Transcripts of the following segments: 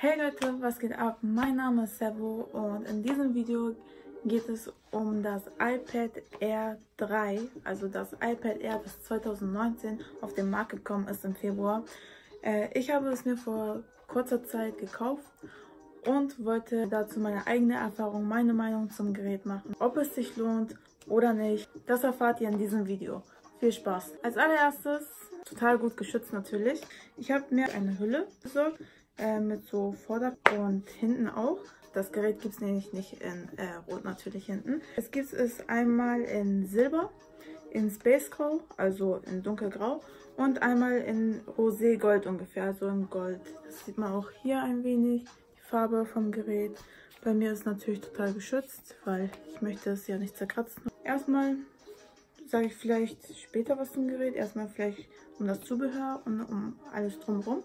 Hey Leute, was geht ab? Mein Name ist Sebo und in diesem Video geht es um das iPad Air 3, also das iPad Air, das 2019 auf den Markt gekommen ist im Februar. Ich habe es mir vor kurzer Zeit gekauft und wollte dazu meine eigene Erfahrung, meine Meinung zum Gerät machen. Ob es sich lohnt oder nicht, das erfahrt ihr in diesem Video. Viel Spaß! Als allererstes, total gut geschützt natürlich. Ich habe mir eine Hülle besorgt. Mit so Vorder- und hinten auch. Das Gerät gibt es nämlich nicht in Rot natürlich hinten. Es gibt es einmal in Silber, in Space Grau, also in Dunkelgrau und einmal in Rosé Gold ungefähr, also in Gold. Das sieht man auch hier ein wenig, die Farbe vom Gerät. Bei mir ist natürlich total geschützt, weil ich möchte es ja nicht zerkratzen. Erstmal sage ich vielleicht später was zum Gerät, erstmal vielleicht um das Zubehör und um alles drumherum.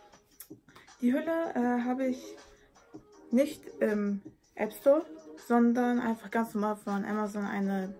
Die Hülle habe ich nicht im App Store, sondern einfach ganz normal von Amazon eine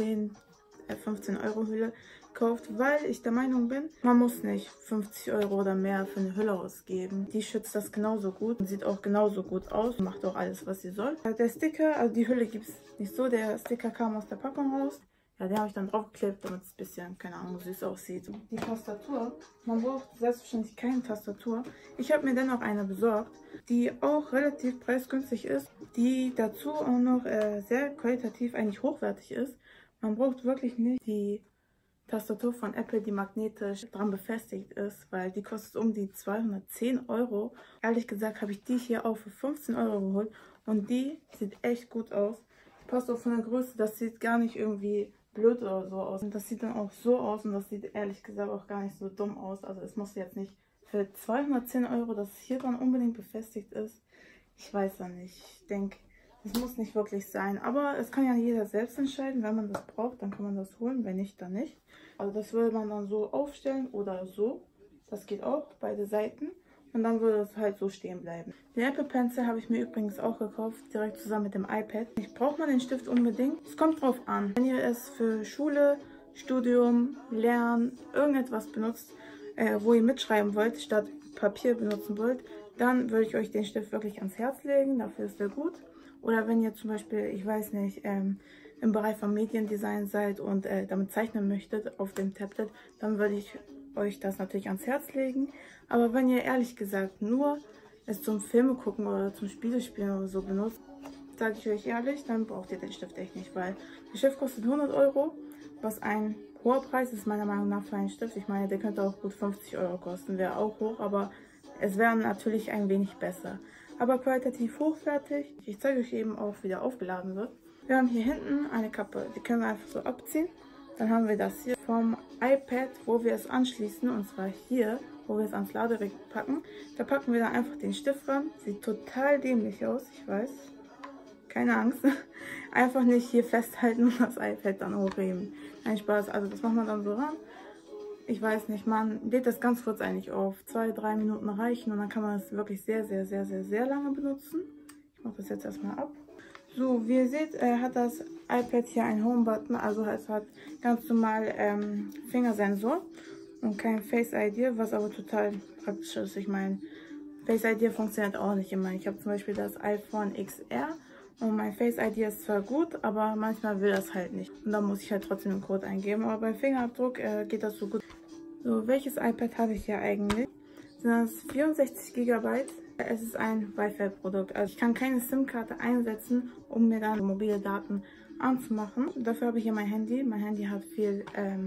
15 Euro Hülle gekauft, weil ich der Meinung bin, man muss nicht 50 Euro oder mehr für eine Hülle ausgeben. Die schützt das genauso gut und sieht auch genauso gut aus, macht auch alles, was sie soll. Der Sticker, also die Hülle gibt es nicht so, der Sticker kam aus der Packung raus. Ja, den habe ich dann draufgeklebt, damit es ein bisschen, keine Ahnung, süß aussieht. Die Tastatur, man braucht selbstverständlich keine Tastatur. Ich habe mir dennoch eine besorgt, die auch relativ preisgünstig ist, die dazu auch noch sehr qualitativ eigentlich hochwertig ist. Man braucht wirklich nicht die Tastatur von Apple, die magnetisch dran befestigt ist, weil die kostet um die 210 Euro. Ehrlich gesagt habe ich die hier auch für 15 Euro geholt und die sieht echt gut aus. Passt auch von der Größe, das sieht gar nicht irgendwie blöd oder so aus. Und das sieht dann auch so aus und das sieht ehrlich gesagt auch gar nicht so dumm aus. Also es muss jetzt nicht für 210 Euro, dass es hier dann unbedingt befestigt ist. Ich weiß ja nicht. Ich denke, das muss nicht wirklich sein. Aber es kann ja jeder selbst entscheiden. Wenn man das braucht, dann kann man das holen. Wenn nicht, dann nicht. Also das würde man dann so aufstellen oder so. Das geht auch, beide Seiten. Und dann würde es halt so stehen bleiben. Den Apple Pencil habe ich mir übrigens auch gekauft, direkt zusammen mit dem iPad. Ich brauche man den Stift unbedingt. Es kommt drauf an. Wenn ihr es für Schule, Studium, Lernen, irgendetwas benutzt, wo ihr mitschreiben wollt, statt Papier benutzen wollt, dann würde ich euch den Stift wirklich ans Herz legen. Dafür ist er gut. Oder wenn ihr zum Beispiel, ich weiß nicht, im Bereich von Mediendesign seid und damit zeichnen möchtet auf dem Tablet, dann würde ich euch das natürlich ans Herz legen. Aber wenn ihr ehrlich gesagt nur es zum Filme gucken oder zum Spielespielen oder so benutzt, sage ich euch ehrlich, dann braucht ihr den Stift echt nicht, weil der Stift kostet 100 Euro, was ein hoher Preis ist meiner Meinung nach für einen Stift. Ich meine, der könnte auch gut 50 Euro kosten, wäre auch hoch, aber es wäre natürlich ein wenig besser. Aber qualitativ hochwertig. Ich zeige euch eben auch, wie der aufgeladen wird. Wir haben hier hinten eine Kappe, die können wir einfach so abziehen. Dann haben wir das hier vom iPad, wo wir es anschließen, und zwar hier, wo wir es ans Ladegerät packen. Da packen wir dann einfach den Stift ran. Sieht total dämlich aus, ich weiß. Keine Angst. Einfach nicht hier festhalten und das iPad dann hochheben. Kein Spaß, also das macht man dann so ran. Ich weiß nicht, man lädt das ganz kurz eigentlich auf. 2-3 Minuten reichen und dann kann man es wirklich sehr, sehr, sehr, sehr, sehr lange benutzen. Ich mache das jetzt erstmal ab. So, wie ihr seht, hat das iPad hier einen Home-Button, also es hat ganz normal Fingersensor und kein Face ID, was aber total praktisch ist. Ich meine, Face ID funktioniert auch nicht immer. Ich habe zum Beispiel das iPhone XR und mein Face ID ist zwar gut, aber manchmal will das halt nicht. Und dann muss ich halt trotzdem den Code eingeben, aber beim Fingerabdruck geht das so gut. So, welches iPad habe ich hier eigentlich? Sind das 64 GB? Es ist ein Wi-Fi-Produkt. Also ich kann keine SIM-Karte einsetzen, um mir dann mobile Daten anzumachen. Dafür habe ich hier mein Handy. Mein Handy hat viel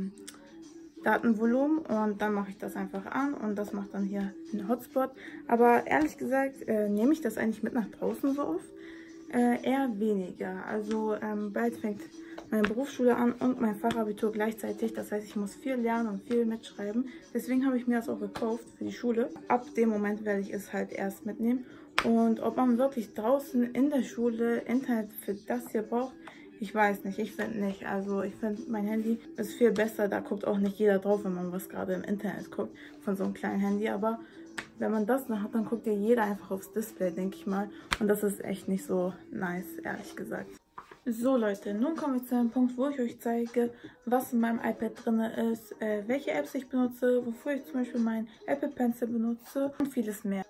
Datenvolumen und dann mache ich das einfach an und das macht dann hier einen Hotspot. Aber ehrlich gesagt nehme ich das eigentlich mit nach draußen so oft. Eher weniger. Also bald fängt meine Berufsschule an und mein Fachabitur gleichzeitig. Das heißt, ich muss viel lernen und viel mitschreiben. Deswegen habe ich mir das auch gekauft für die Schule. Ab dem Moment werde ich es halt erst mitnehmen. Und ob man wirklich draußen in der Schule Internet für das hier braucht, ich weiß nicht. Ich finde nicht. Also ich finde, mein Handy ist viel besser. Da guckt auch nicht jeder drauf, wenn man was gerade im Internet guckt von so einem kleinen Handy. Aber wenn man das noch hat, dann guckt ja jeder einfach aufs Display, denke ich mal. Und das ist echt nicht so nice, ehrlich gesagt. So Leute, nun kommen wir zu einem Punkt, wo ich euch zeige, was in meinem iPad drin ist, welche Apps ich benutze, wofür ich zum Beispiel meinen Apple Pencil benutze und vieles mehr.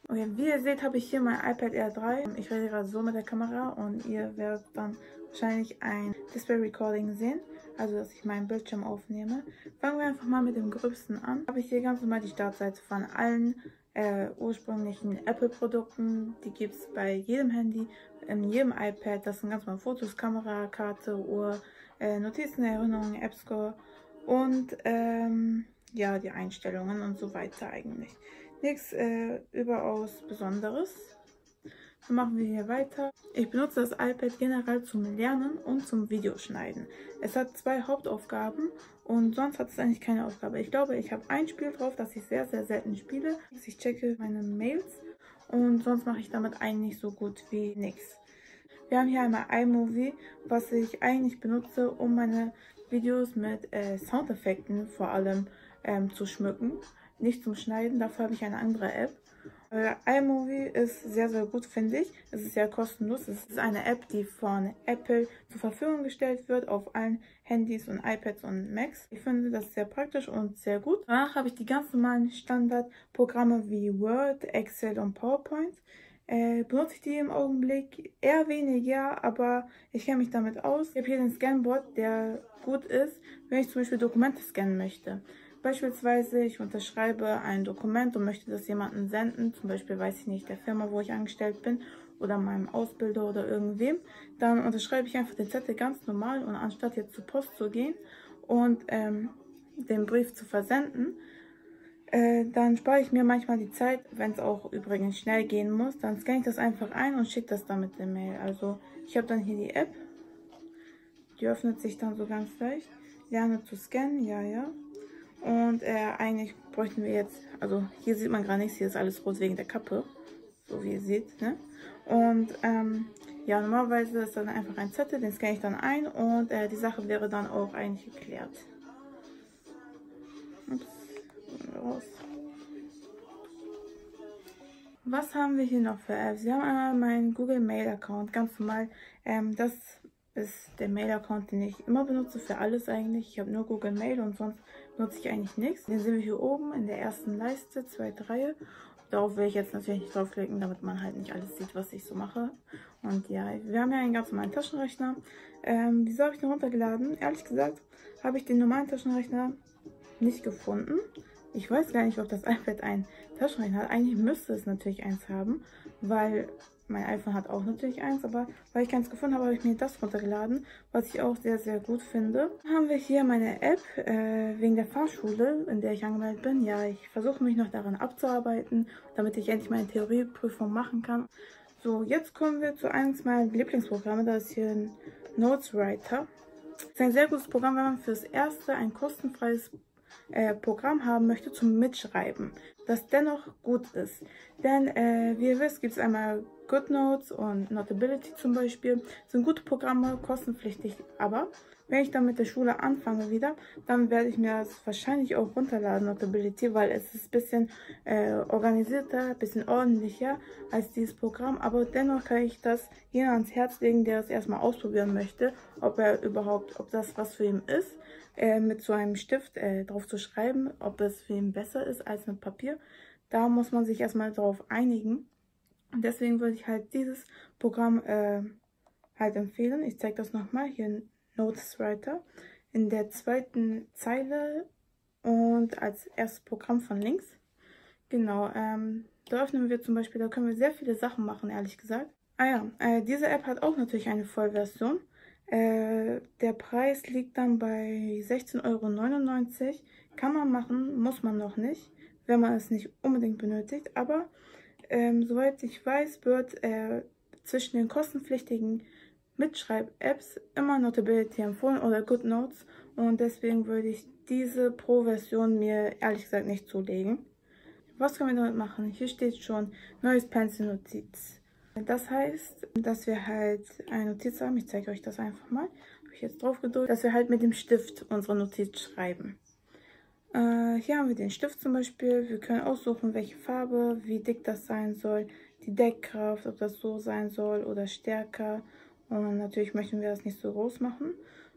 Okay, wie ihr seht, habe ich hier mein iPad Air 3. Ich rede gerade so mit der Kamera und ihr werdet dann wahrscheinlich ein Display Recording sehen, also dass ich meinen Bildschirm aufnehme. Fangen wir einfach mal mit dem Gröbsten an. Habe ich hier ganz normal die Startseite von allen ursprünglichen Apple-Produkten. Die gibt es bei jedem Handy, in jedem iPad. Das sind ganz normal Fotos, Kamera, Karte, Uhr, Notizen, Erinnerungen, App Store und ja, die Einstellungen und so weiter eigentlich. Nichts überaus Besonderes. Dann machen wir hier weiter. Ich benutze das iPad generell zum Lernen und zum Videoschneiden. Es hat 2 Hauptaufgaben und sonst hat es eigentlich keine Aufgabe. Ich glaube, ich habe ein Spiel drauf, das ich sehr, sehr selten spiele. Ich checke meine Mails und sonst mache ich damit eigentlich so gut wie nichts. Wir haben hier einmal iMovie, was ich eigentlich benutze, um meine Videos mit Soundeffekten vor allem zu schmücken. Nicht zum Schneiden, dafür habe ich eine andere App. iMovie ist sehr, sehr gut, finde ich. Es ist ja kostenlos. Es ist eine App, die von Apple zur Verfügung gestellt wird auf allen Handys und iPads und Macs. Ich finde das sehr praktisch und sehr gut. Danach habe ich die ganz normalen Standardprogramme wie Word, Excel und PowerPoint. Benutze ich die im Augenblick eher weniger, aber ich kenne mich damit aus. Ich habe hier den Scanbot, der gut ist, wenn ich zum Beispiel Dokumente scannen möchte. Beispielsweise, ich unterschreibe ein Dokument und möchte das jemandem senden, zum Beispiel, weiß ich nicht, der Firma, wo ich angestellt bin oder meinem Ausbilder oder irgendwem. Dann unterschreibe ich einfach den Zettel ganz normal und anstatt jetzt zur Post zu gehen und den Brief zu versenden, dann spare ich mir manchmal die Zeit, wenn es auch übrigens schnell gehen muss. Dann scanne ich das einfach ein und schicke das dann mit der Mail. Also ich habe dann hier die App, die öffnet sich dann so ganz leicht. Lerne zu scannen, ja. Und eigentlich bräuchten wir jetzt, also hier sieht man gerade nichts, hier ist alles rot wegen der Kappe, so wie ihr seht, ne? Und ja, normalerweise ist dann einfach ein Zettel, den scanne ich dann ein und die Sache wäre dann auch eigentlich geklärt. Ups, raus. Was haben wir hier noch für Apps? Wir haben einmal meinen Google Mail Account, ganz normal. Das ist der Mail-Account, den ich immer benutze für alles eigentlich. Ich habe nur Google Mail und sonst benutze ich eigentlich nichts. Den sehen wir hier oben in der ersten Leiste, zweite Reihe. Darauf will ich jetzt natürlich nicht draufklicken, damit man halt nicht alles sieht, was ich so mache. Und ja, wir haben ja einen ganz normalen Taschenrechner. Wieso habe ich den runtergeladen? Ehrlich gesagt habe ich den normalen Taschenrechner nicht gefunden. Ich weiß gar nicht, ob das iPad einen Taschenrechner hat. Eigentlich müsste es natürlich eins haben, weil mein iPhone hat auch natürlich eins, aber weil ich keins gefunden habe, habe ich mir das runtergeladen, was ich auch sehr, sehr gut finde. Dann haben wir hier meine App wegen der Fahrschule, in der ich angemeldet bin. Ja, ich versuche mich noch daran abzuarbeiten, damit ich endlich meine Theorieprüfung machen kann. So, jetzt kommen wir zu eines meiner Lieblingsprogramme. Das ist hier ein Notes Writer. Das ist ein sehr gutes Programm, wenn man fürs Erste ein kostenfreies Programm haben möchte zum Mitschreiben, das dennoch gut ist. Denn wie ihr wisst, gibt es einmal GoodNotes und Notability zum Beispiel. Das sind gute Programme, kostenpflichtig, aber wenn ich dann mit der Schule anfange wieder, dann werde ich mir das wahrscheinlich auch runterladen, Notability, weil es ist ein bisschen organisierter, ein bisschen ordentlicher als dieses Programm, aber dennoch kann ich das jeder ans Herz legen, der es erstmal ausprobieren möchte, ob das was für ihn ist, mit so einem Stift drauf zu schreiben, ob es für ihn besser ist als mit Papier. Da muss man sich erstmal drauf einigen. Und deswegen würde ich halt dieses Programm halt empfehlen. Ich zeige das nochmal hier. Notes Writer in der zweiten Zeile und als erstes Programm von links. Genau, da öffnen wir zum Beispiel, da können wir sehr viele Sachen machen, ehrlich gesagt. Ah ja, diese App hat auch natürlich eine Vollversion. Der Preis liegt dann bei 16,99 €. Kann man machen, muss man noch nicht, wenn man es nicht unbedingt benötigt. Aber soweit ich weiß, wird zwischen den kostenpflichtigen Mitschreib-Apps immer Notability empfohlen oder GoodNotes und deswegen würde ich diese Pro-Version mir ehrlich gesagt nicht zulegen. Was können wir damit machen? Hier steht schon neues Pencil-Notiz. Das heißt, dass wir halt eine Notiz haben. Ich zeige euch das einfach mal. Habe ich jetzt drauf gedrückt, dass wir halt mit dem Stift unsere Notiz schreiben. Hier haben wir den Stift zum Beispiel. Wir können aussuchen, welche Farbe, wie dick das sein soll, die Deckkraft, ob das so sein soll oder stärker. Und natürlich möchten wir das nicht so groß machen.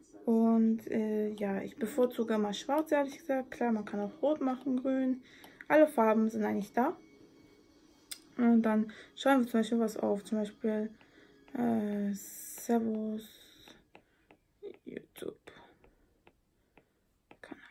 Und ja, ich bevorzuge mal schwarz, ehrlich gesagt. Klar, man kann auch rot machen, grün. Alle Farben sind eigentlich da. Und dann schreiben wir zum Beispiel was auf. Zum Beispiel Servus YouTube Kanal.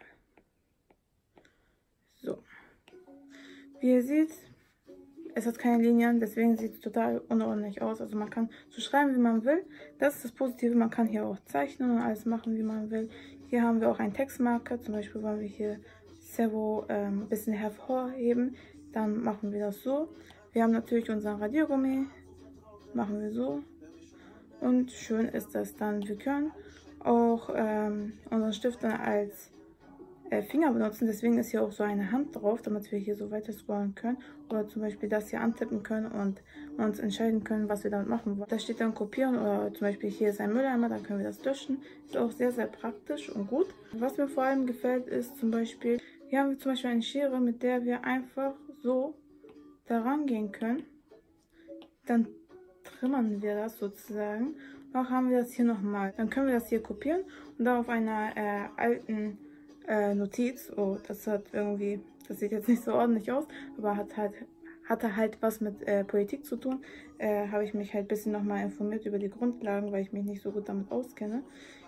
So. Wie ihr seht, es hat keine Linien, deswegen sieht es total unordentlich aus. Also man kann so schreiben, wie man will. Das ist das Positive, man kann hier auch zeichnen und alles machen, wie man will. Hier haben wir auch einen Textmarker, zum Beispiel wollen wir hier Servo ein bisschen hervorheben, dann machen wir das so. Wir haben natürlich unseren Radiergummi, machen wir so. Und schön ist das dann. Wir können auch unseren Stift dann als Finger benutzen, deswegen ist hier auch so eine Hand drauf, damit wir hier so weiter scrollen können oder zum Beispiel das hier antippen können und uns entscheiden können, was wir damit machen wollen. Da steht dann kopieren oder zum Beispiel hier ist ein Mülleimer, dann können wir das löschen. Ist auch sehr, sehr praktisch und gut. Was mir vor allem gefällt ist zum Beispiel, hier haben wir zum Beispiel eine Schere, mit der wir einfach so da rangehen können. Dann trimmern wir das sozusagen. Auch haben wir das hier nochmal. Dann können wir das hier kopieren und da auf einer alten Notiz, oh, das hat irgendwie, das sieht jetzt nicht so ordentlich aus, aber hatte halt was mit Politik zu tun, habe ich mich halt ein bisschen nochmal informiert über die Grundlagen, weil ich mich nicht so gut damit auskenne.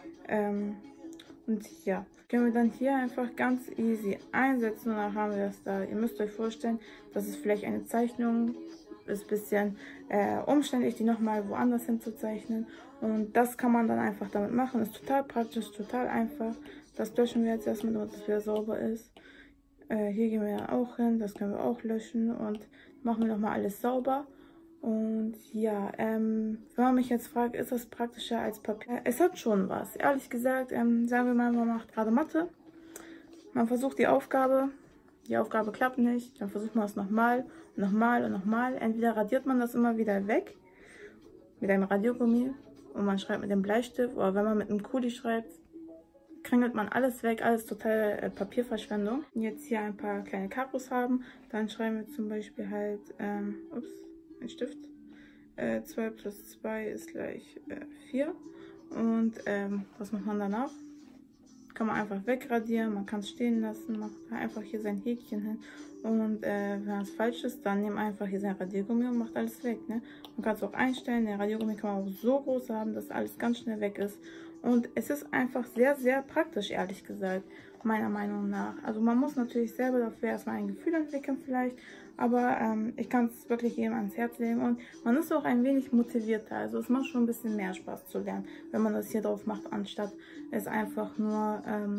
Und ja, können wir dann hier einfach ganz easy einsetzen und dann haben wir das da. Ihr müsst euch vorstellen, das ist vielleicht eine Zeichnung, ist ein bisschen umständlich, die nochmal woanders hinzuzeichnen. Und das kann man dann einfach damit machen. Ist total praktisch, total einfach. Das löschen wir jetzt erstmal, damit es wieder sauber ist. Hier gehen wir dann auch hin, das können wir auch löschen und machen wir nochmal alles sauber. Und ja, wenn man mich jetzt fragt, ist das praktischer als Papier? Es hat schon was. Ehrlich gesagt, sagen wir mal, man macht gerade Mathe. Man versucht die Aufgabe klappt nicht, dann versucht man es nochmal, nochmal und nochmal. Entweder radiert man das immer wieder weg mit einem Radiergummi und man schreibt mit dem Bleistift, oder wenn man mit einem Kuli schreibt, kringelt man alles weg, alles total Papierverschwendung. Jetzt hier ein paar kleine Karos haben, dann schreiben wir zum Beispiel halt, ein Stift, 2 plus 2 ist gleich 4 und was macht man danach? Kann man einfach wegradieren, man kann es stehen lassen, macht einfach hier sein Häkchen hin und wenn es falsch ist, dann nimmt einfach hier sein Radiergummi und macht alles weg. Ne? Man kann es auch einstellen, der Radiergummi kann man auch so groß haben, dass alles ganz schnell weg ist. Und es ist einfach sehr, sehr praktisch, ehrlich gesagt, meiner Meinung nach. Also man muss natürlich selber dafür erstmal ein Gefühl entwickeln vielleicht, aber ich kann es wirklich jedem ans Herz legen und man ist auch ein wenig motivierter. Also es macht schon ein bisschen mehr Spaß zu lernen, wenn man das hier drauf macht, anstatt es einfach nur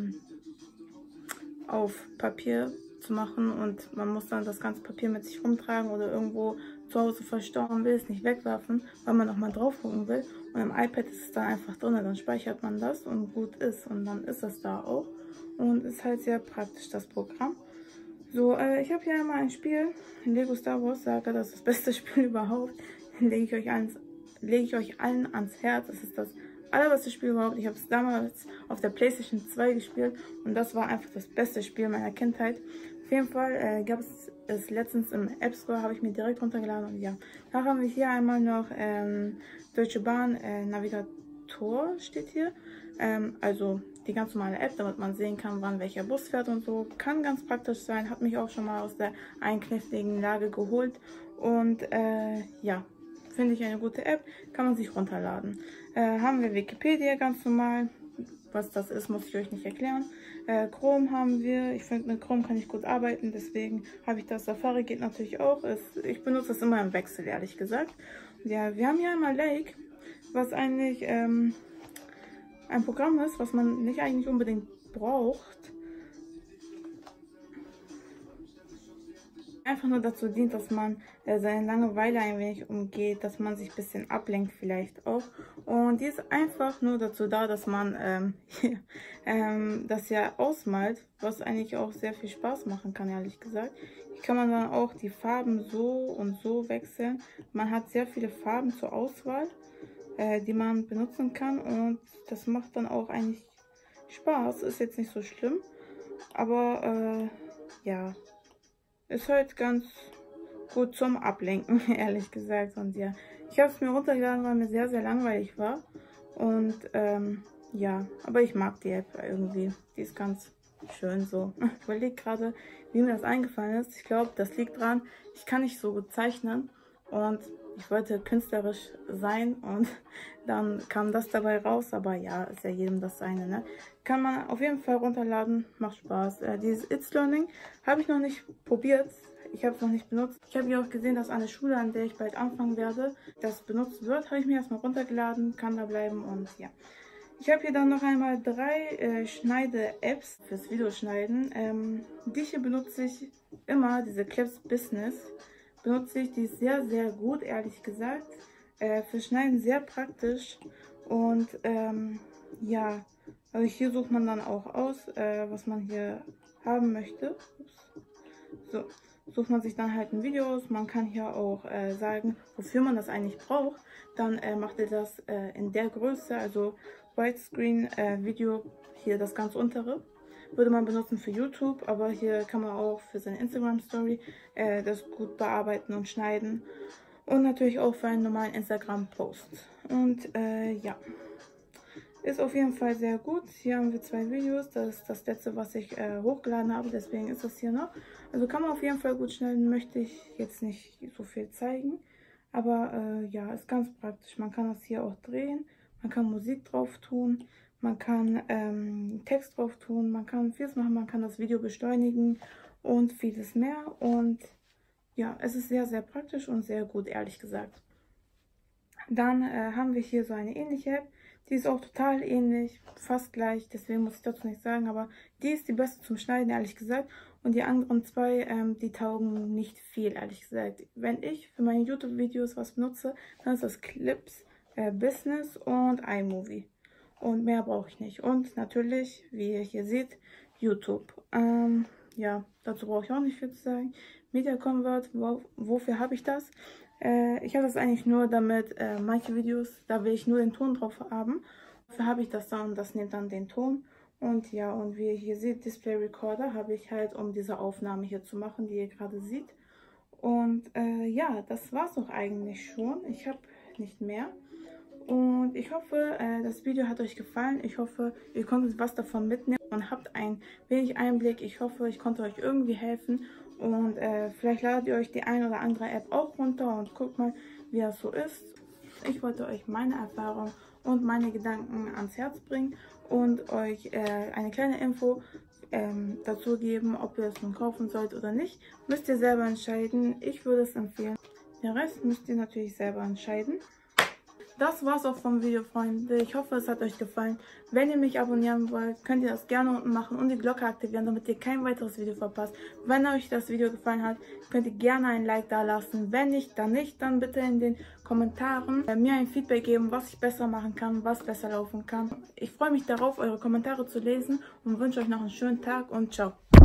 auf Papier zu machen und man muss dann das ganze Papier mit sich rumtragen oder irgendwo zu Hause verstauen, will es nicht wegwerfen, weil man nochmal drauf gucken will. Und im iPad ist es dann einfach drin, dann speichert man das und gut ist. Und dann ist es da auch. Und ist halt sehr praktisch, das Programm. So, ich habe hier einmal ein Spiel, Lego Star Wars Saga, das ist das beste Spiel überhaupt. Lege ich euch allen ans Herz. Es ist das allerbeste Spiel überhaupt. Ich habe es damals auf der PlayStation 2 gespielt und das war einfach das beste Spiel meiner Kindheit. Auf jeden Fall gab es letztens im App Store, habe ich mir direkt runtergeladen und ja. Da haben wir hier einmal noch Deutsche Bahn Navigator steht hier. Also die ganz normale App, damit man sehen kann, wann welcher Bus fährt und so. Kann ganz praktisch sein, hat mich auch schon mal aus der einkniffligen Lage geholt und ja. Finde ich eine gute App, kann man sich runterladen. Haben wir Wikipedia ganz normal. Was das ist, muss ich euch nicht erklären. Chrome haben wir. Ich finde, mit Chrome kann ich gut arbeiten, deswegen habe ich das. Safari geht natürlich auch. Ich benutze das immer im Wechsel, ehrlich gesagt. Ja, wir haben hier einmal Lake, was eigentlich ein Programm ist, was man nicht eigentlich unbedingt braucht. Einfach nur dazu dient, dass man seine Langeweile ein wenig umgeht, dass man sich ein bisschen ablenkt vielleicht auch. Und die ist einfach nur dazu da, dass man das ja ausmalt, was eigentlich auch sehr viel Spaß machen kann, ehrlich gesagt. Hier kann man dann auch die Farben so und so wechseln. Man hat sehr viele Farben zur Auswahl, die man benutzen kann und das macht dann auch eigentlich Spaß. Ist jetzt nicht so schlimm, aber ja. Ist halt ganz gut zum Ablenken, ehrlich gesagt. Und ja, ich habe es mir runtergeladen, weil mir sehr, sehr langweilig war. Und ja, aber ich mag die App irgendwie. Die ist ganz schön so. Ich überlege gerade, wie mir das eingefallen ist. Ich glaube, das liegt dran, ich kann nicht so gut zeichnen und ich wollte künstlerisch sein und dann kam das dabei raus. Aber ja, ist ja jedem das seine, ne? Kann man auf jeden Fall runterladen, macht Spaß. Dieses It's Learning habe ich noch nicht probiert. Ich habe es noch nicht benutzt. Ich habe ja auch gesehen, dass eine Schule, an der ich bald anfangen werde, das benutzt wird. Habe ich mir erstmal runtergeladen, kann da bleiben und ja. Ich habe hier dann noch einmal 3 Schneide-Apps fürs Videoschneiden. Die hier benutze ich immer, diese Clips Business. Benutze ich, die ist sehr, sehr gut, ehrlich gesagt. Für Schneiden sehr praktisch. Und ja, also hier sucht man dann auch aus, was man hier haben möchte. So, sucht man sich dann halt ein Video aus. Man kann hier auch sagen, wofür man das eigentlich braucht. Dann macht ihr das in der Größe, also Widescreen Video, hier das ganz untere. Würde man benutzen für YouTube, aber hier kann man auch für seine Instagram Story das gut bearbeiten und schneiden. Und natürlich auch für einen normalen Instagram Post. Und ja, ist auf jeden Fall sehr gut. Hier haben wir 2 Videos. Das ist das letzte, was ich hochgeladen habe. Deswegen ist das hier noch. Also kann man auf jeden Fall gut schneiden. Möchte ich jetzt nicht so viel zeigen. Aber ja, ist ganz praktisch. Man kann das hier auch drehen. Man kann Musik drauf tun. Man kann Text drauf tun. Man kann vieles machen. Man kann das Video beschleunigen und vieles mehr. Und ja, es ist sehr, sehr praktisch und sehr gut, ehrlich gesagt. Dann haben wir hier so eine ähnliche App. Die ist auch total ähnlich, fast gleich, deswegen muss ich dazu nichts sagen, aber die ist die beste zum Schneiden, ehrlich gesagt. Und die anderen 2, die taugen nicht viel, ehrlich gesagt. Wenn ich für meine YouTube-Videos was benutze, dann ist das Clips Business und iMovie. Und mehr brauche ich nicht. Und natürlich, wie ihr hier seht, YouTube. Ja, dazu brauche ich auch nicht viel zu sagen. Media Convert, wofür habe ich das? Ich habe das eigentlich nur damit, manche Videos, da will ich nur den Ton drauf haben. Dafür habe ich das dann und das nimmt dann den Ton. Und ja, und wie ihr hier seht, Display Recorder habe ich halt, um diese Aufnahme hier zu machen, die ihr gerade seht. Und ja, das war es auch eigentlich schon. Ich habe nicht mehr. Und ich hoffe, das Video hat euch gefallen. Ich hoffe, ihr konntet was davon mitnehmen und habt ein wenig Einblick. Ich hoffe, ich konnte euch irgendwie helfen. Und vielleicht ladet ihr euch die ein oder andere App auch runter und guckt mal, wie das so ist. Ich wollte euch meine Erfahrung und meine Gedanken ans Herz bringen und euch eine kleine Info dazu geben, ob ihr es nun kaufen sollt oder nicht. Müsst ihr selber entscheiden. Ich würde es empfehlen. Den Rest müsst ihr natürlich selber entscheiden. Das war's auch vom Video, Freunde. Ich hoffe, es hat euch gefallen. Wenn ihr mich abonnieren wollt, könnt ihr das gerne unten machen und die Glocke aktivieren, damit ihr kein weiteres Video verpasst. Wenn euch das Video gefallen hat, könnt ihr gerne ein Like da lassen. Wenn nicht, dann bitte in den Kommentaren mir ein Feedback geben, was ich besser machen kann, was besser laufen kann. Ich freue mich darauf, eure Kommentare zu lesen und wünsche euch noch einen schönen Tag und ciao.